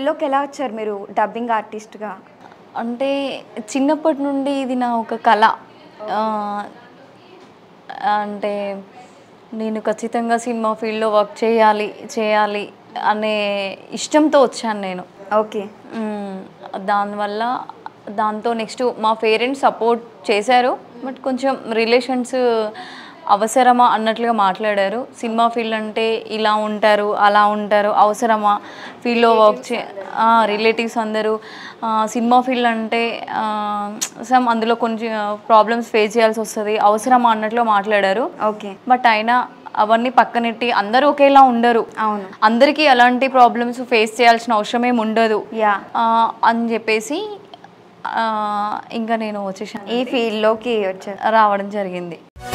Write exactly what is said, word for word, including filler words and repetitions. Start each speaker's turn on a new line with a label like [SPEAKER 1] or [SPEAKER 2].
[SPEAKER 1] ఫీల్డ్‌లోకి ఎలా వచ్చారు మీరు డబ్బింగ్ ఆర్టిస్ట్‌గా?
[SPEAKER 2] అంటే చిన్నప్పటి నుండి ఇది నా ఒక కళ. ఆహ్, అంటే నేను ఖచ్చితంగా సినిమా ఫీల్డ్‌లో వర్క్ చేయాలి, చేయాలి అనే ఇష్టంతో వచ్చాను నేను.
[SPEAKER 1] ఓకే.
[SPEAKER 2] హ్మ్. దానివల్ల దాంతో నెక్స్ట్ మా పేరెంట్స్ సపోర్ట్ చేశారు. బట్ కొంచెం రిలేషన్స్ అవసరమా అన్నట్లుగా మాట్లాడారు. సినిమా ఫీల్డ్ అంటే ఇలా ఉంటారు, అలా ఉంటారు, అవసరమా ఫీల్డ్‌లో వర్క్ చే ఆ! రిలేటివ్స్ అందరూ ఆహ్, సినిమా ఫీల్డ్ అంటే ఆహ్, సమ్ అందులో కొంచెం ప్రాబ్లమ్స్ ఫేస్ చేయాల్సి వస్తది. అవసరమా అన్నట్లు మాట్లాడారు.
[SPEAKER 1] ఓకే.
[SPEAKER 2] బట్ అయినా అవన్నీ పక్కనెట్టి అందరూ ఒకేలా ఉండరు.
[SPEAKER 1] అవును.
[SPEAKER 2] అందరికీ అలాంటి ప్రాబ్లమ్స్ ఫేస్ చేయాల్సిన అవసరం ఏమి ఉండదు.
[SPEAKER 1] యాహ్!
[SPEAKER 2] ఆహ్, అని చెప్పేసి ఆహ్, ఇంకా నేను వచ్చేసాను.
[SPEAKER 1] ఈ ఫీల్డ్‌లోకి వచ్చారు.
[SPEAKER 2] రావడం జరిగింది.